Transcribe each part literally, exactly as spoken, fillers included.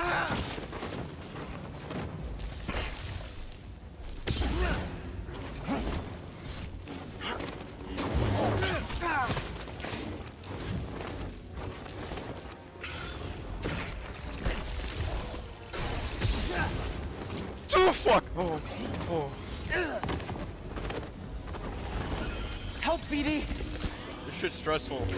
Oh fuck! Oh, oh. Help, B D! This shit's stressful.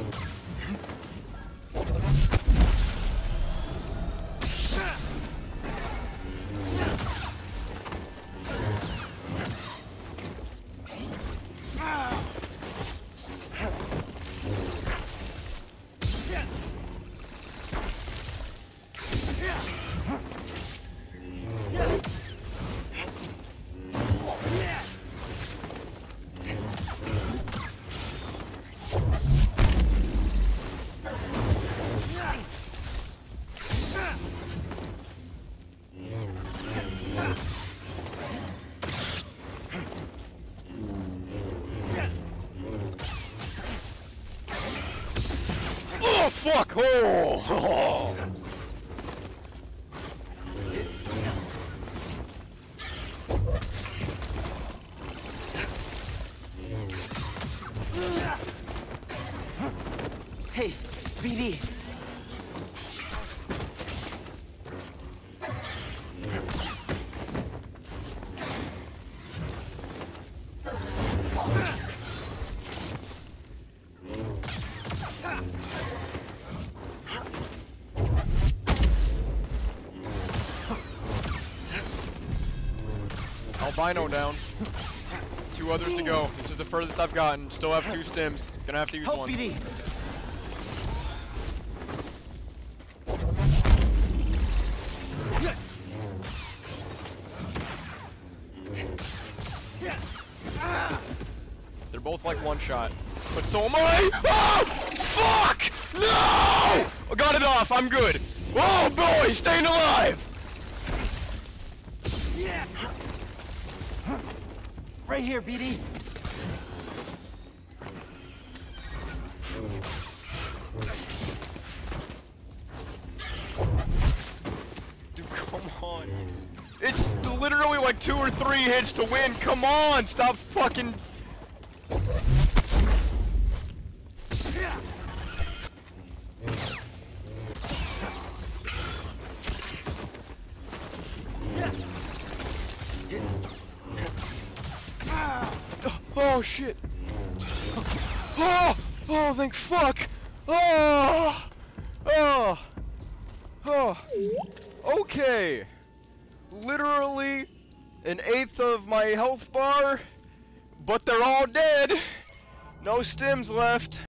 Oh fuck! Oh! Oh. Hey, B D! Albino down. Two others to go. This is the furthest I've gotten. Still have two stims. Gonna have to use Help, one. B D! They're both like one shot. But so am I! Oh! Fuck! No! I got it off. I'm good. Oh boy, staying alive! Right here, B D! Dude, come on. It's literally like two or three hits to win. Come on, stop fucking... Oh shit! Oh! Oh, thank fuck! Oh! Oh! Oh! Okay! Literally an eighth of my health bar, but they're all dead! No stims left.